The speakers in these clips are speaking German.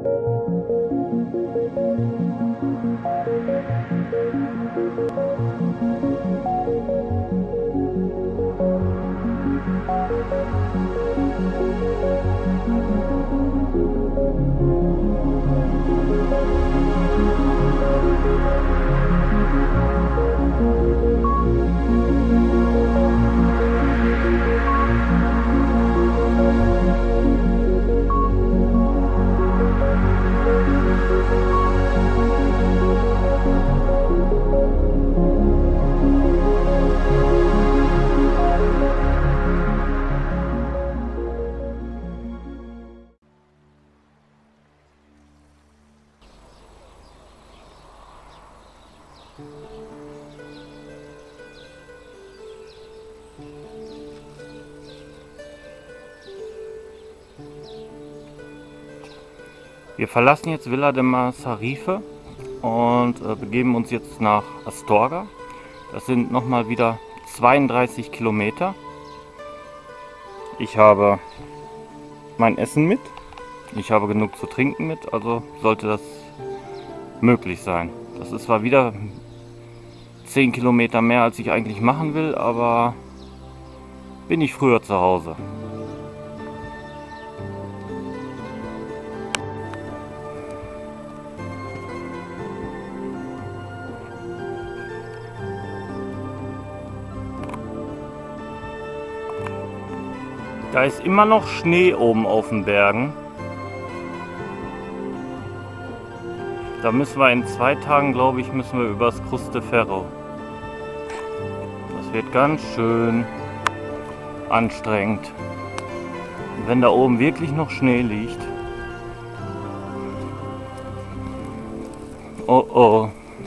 Wir verlassen jetzt Villa de Massarife und begeben uns jetzt nach Astorga. Das sind nochmal wieder 32 Kilometer. Ich habe mein Essen mit. Ich habe genug zu trinken mit, also sollte das möglich sein. Das ist zwar wieder 10 Kilometer mehr, als ich eigentlich machen will, aber bin ich früher zu Hause. Da ist immer noch Schnee oben auf den Bergen. Da müssen wir in 2 Tagen, glaube ich, müssen wir übers Cruz de Ferro. Das wird ganz schön anstrengend. Und wenn da oben wirklich noch Schnee liegt. Oh oh.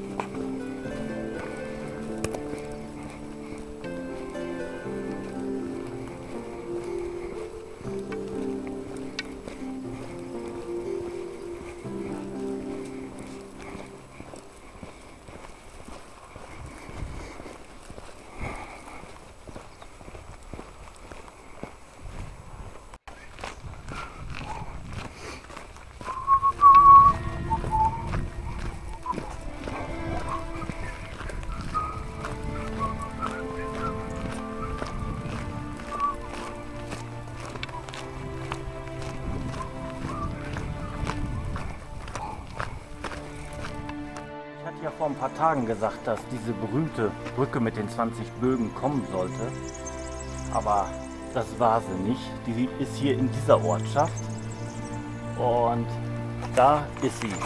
Ich hatte ja vor ein paar Tagen gesagt, dass diese berühmte Brücke mit den 20 Bögen kommen sollte. Aber das war sie nicht. Die ist hier in dieser Ortschaft. Und da ist sie.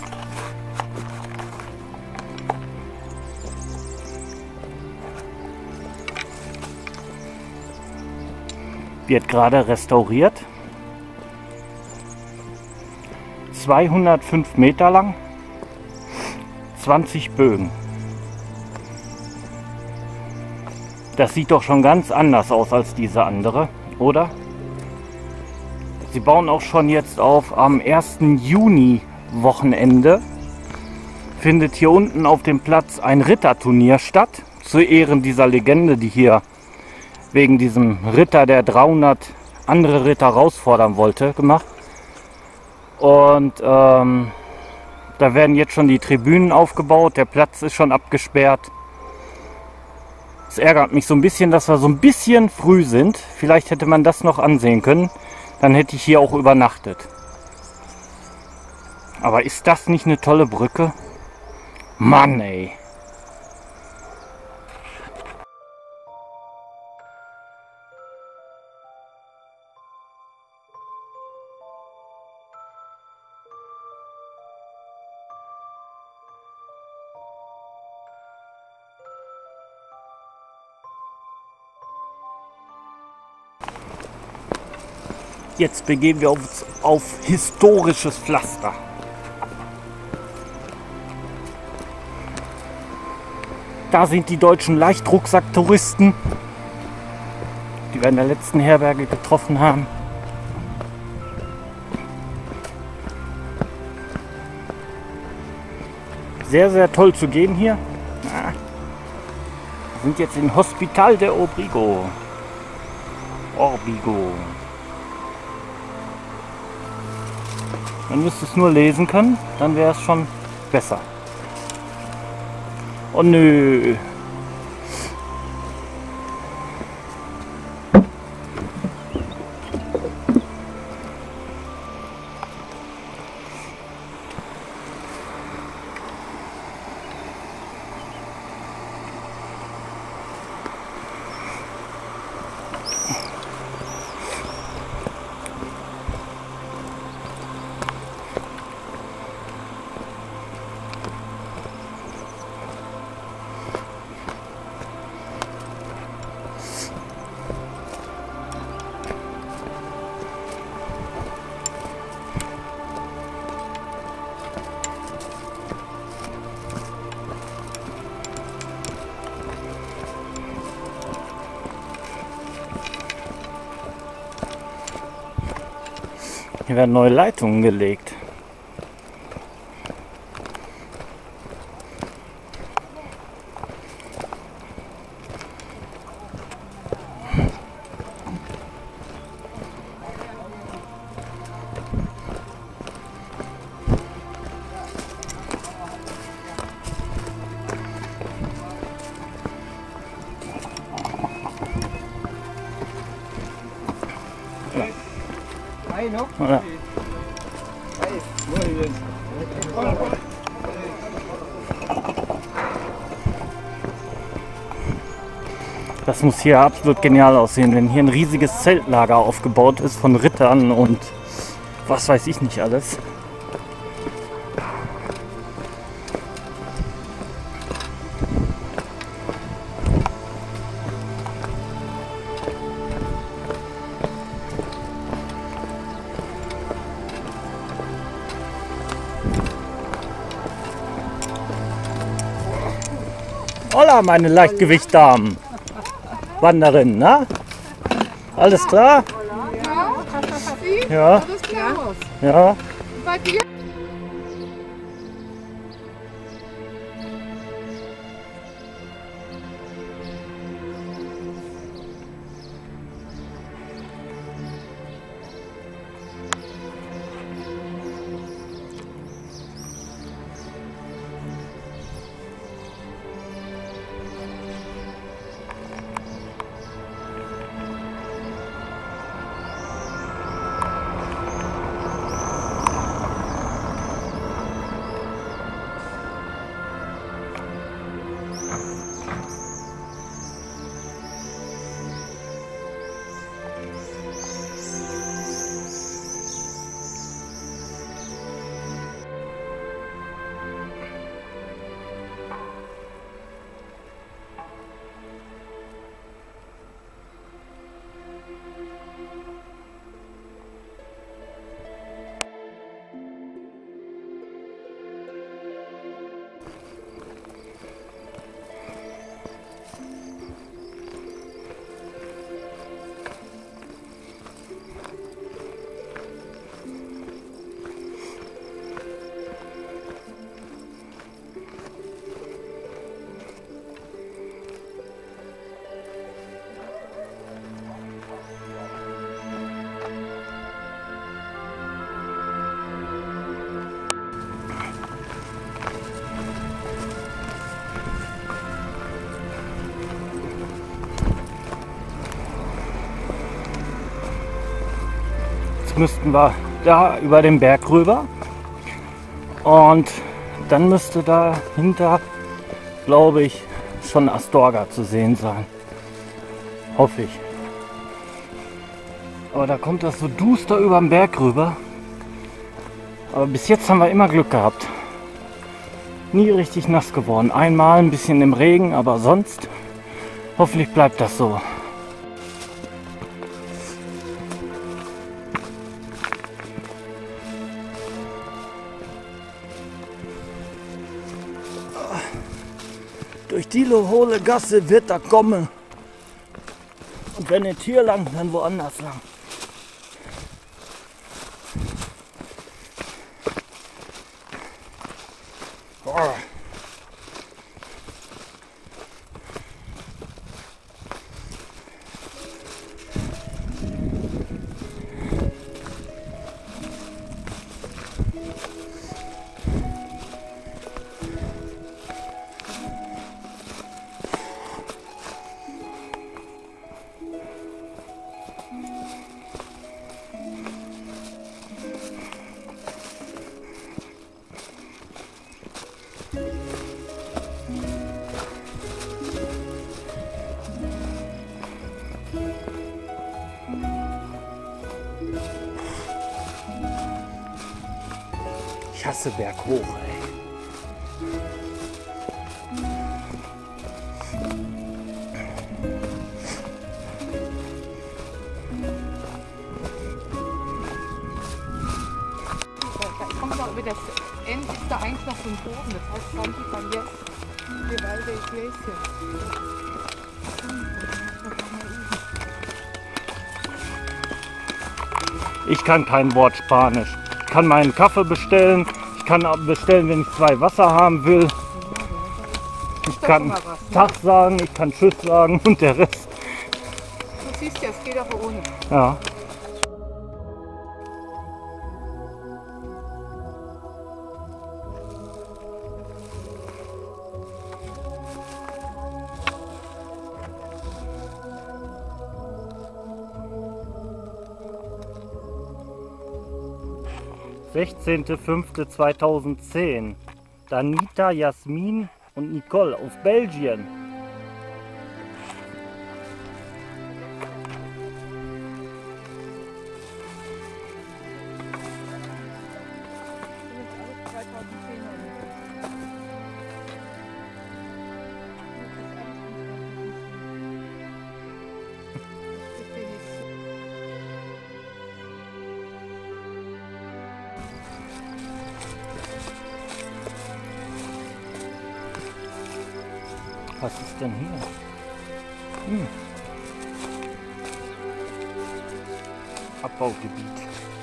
Wird gerade restauriert. 205 Meter lang. 20 Bögen. Das sieht doch schon ganz anders aus als diese andere, oder? Sie bauen auch schon jetzt auf. Am 1. Juni Wochenende findet hier unten auf dem Platz ein Ritterturnier statt, zu Ehren dieser Legende, die hier wegen diesem Ritter, der 300 andere Ritter herausfordern wollte, gemacht. Und da werden jetzt schon die Tribünen aufgebaut, der Platz ist schon abgesperrt. Es ärgert mich so ein bisschen, dass wir so ein bisschen früh sind. Vielleicht hätte man das noch ansehen können, dann hätte ich hier auch übernachtet. Aber ist das nicht eine tolle Brücke? Mann, ey! Jetzt begeben wir uns auf historisches Pflaster. Da sind die deutschen Leichtrucksack-Touristen, die wir in der letzten Herberge getroffen haben. Sehr, sehr toll zu gehen hier. Wir sind jetzt im Hospital de Orbigo. Man müsste es nur lesen können, dann wäre es schon besser. Oh nö. Hier werden neue Leitungen gelegt. Ahí, ¿no? Ja. Ahí, muy bien. Das muss hier absolut genial aussehen, wenn hier ein riesiges Zeltlager aufgebaut ist von Rittern und was weiß ich nicht alles. Holla, meine Leichtgewichtdamen. Wanderinnen, ne? Alles klar? Ja. Alles klar. Ja. Bei dir? Müssten wir da über den Berg rüber und dann müsste dahinter, glaube ich, schon Astorga zu sehen sein. Hoffe ich. Aber da kommt das so duster über den Berg rüber. Aber bis jetzt haben wir immer Glück gehabt. Nie richtig nass geworden. Einmal ein bisschen im Regen, aber sonst hoffentlich bleibt das so. Durch die hohle Gasse wird er kommen. Und wenn nicht hier lang, dann woanders lang. Oh. Ich hasse berghoch, ey. Da kommt noch über das Ende ist da eigentlich noch so ein Boden. Das heißt, kann die dann jetzt hier weiter Gläschen. Ich kann kein Wort Spanisch. Ich kann meinen Kaffee bestellen. Ich kann bestellen, wenn ich 2 Wasser haben will. Ich kann Tag sagen, ich kann Tschüss sagen und der Rest. Du siehst ja, es geht aber ohne. Ja. (16.05.2010) Danita, Jasmin und Nicole aus Belgien. Was ist denn hier? Abbaugebiet.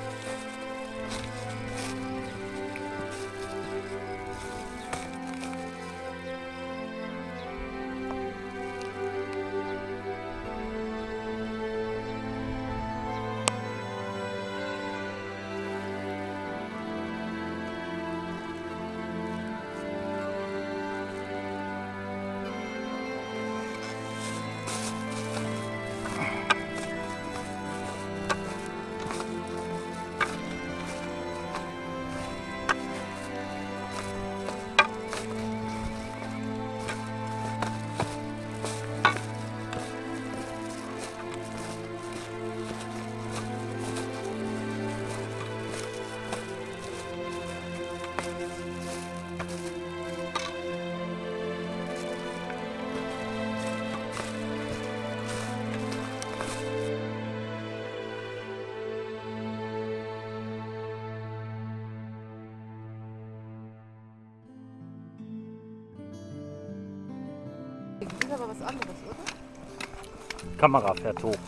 Das ist aber was anderes, oder? Kamera fährt hoch.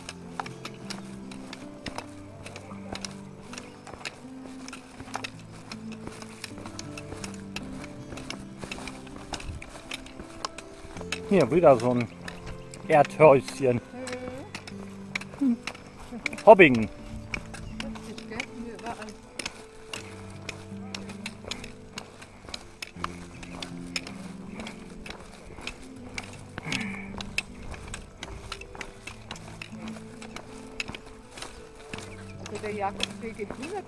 Hier wieder so ein Erdhäuschen. Hobbingen. Lustig, gell? Hier überall. Also der Jakobsweg geht 100%.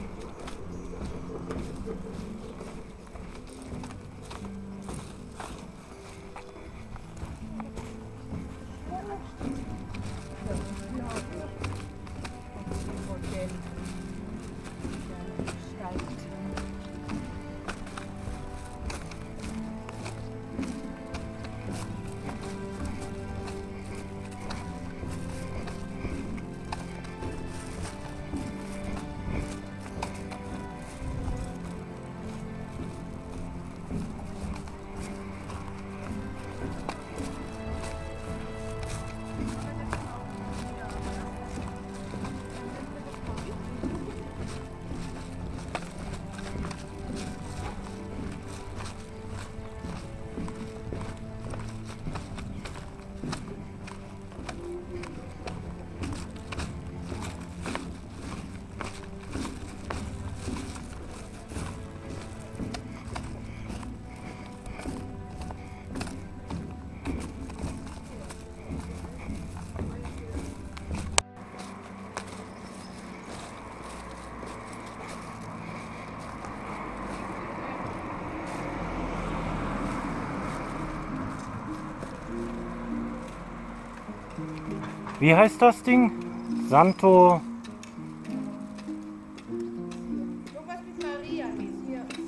Wie heißt das Ding? Santo. Irgendwas mit Maria hieß hier.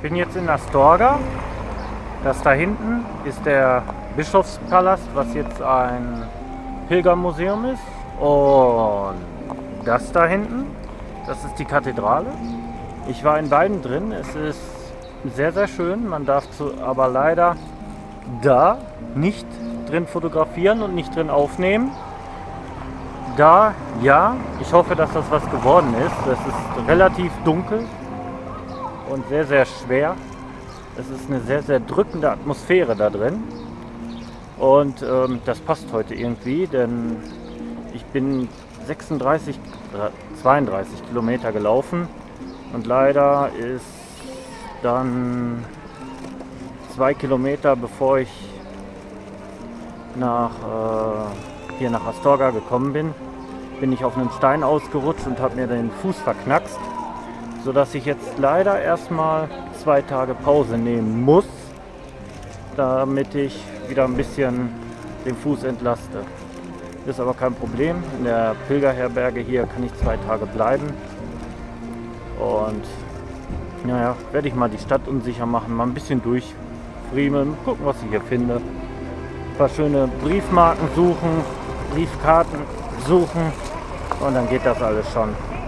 bin jetzt in Astorga. Das da hinten ist der Bischofspalast, was jetzt ein Pilgermuseum ist. Und das da hinten, das ist die Kathedrale. Ich war in beiden drin. Es ist sehr, sehr schön. Man darf aber leider da nicht drin fotografieren und nicht drin aufnehmen. Da, ja, ich hoffe, dass das was geworden ist. Das ist relativ dunkel und sehr, sehr schwer. Es ist eine sehr, sehr drückende Atmosphäre da drin. Und das passt heute irgendwie, denn ich bin 32 Kilometer gelaufen und leider ist dann 2 Kilometer, bevor ich hier nach Astorga gekommen bin ich auf einen Stein ausgerutscht und habe mir den Fuß verknackst, sodass ich jetzt leider erstmal 2 Tage Pause nehmen muss, damit ich wieder ein bisschen den Fuß entlaste. Ist aber kein Problem. In der Pilgerherberge hier kann ich 2 Tage bleiben. Und naja, werde ich mal die Stadt unsicher machen, mal ein bisschen durchfriemeln, gucken, was ich hier finde. Ein paar schöne Briefmarken suchen, Briefkarten suchen und dann geht das alles schon.